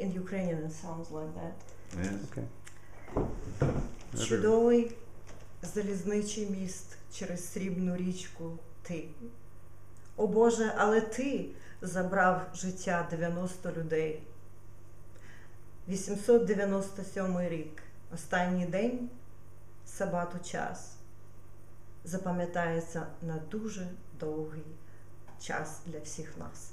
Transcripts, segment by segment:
in Ukrainian it sounds like that. Yes. Okay. Чудовий залізничий міст через срібну річку ти. О Боже, але ти забрав життя 90 людей. 897 рік, останній день, сабату час. Запам'ятається на дуже довгий час для всіх нас.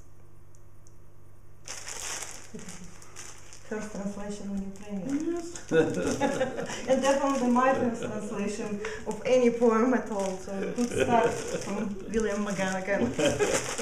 First translation in Ukrainian. Yes. And definitely my first translation of any poem at all. So good start from William McGonagall.